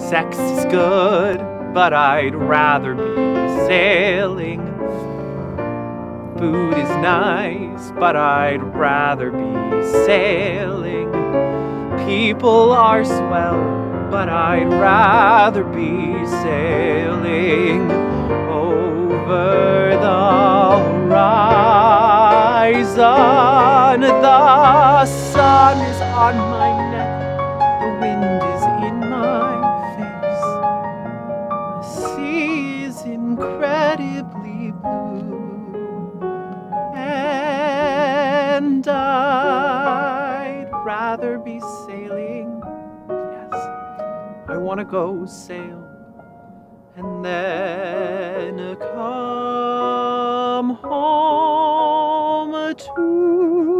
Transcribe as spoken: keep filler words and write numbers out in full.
Sex is good, but I'd rather be sailing. Food is nice, but I'd rather be sailing. People are swell, but I'd rather be sailing. Over the horizon, the sun is on my neck, the wind is in my face, the sea is incredibly blue, and I'd rather be sailing. Yes, I want to go sail and then come home to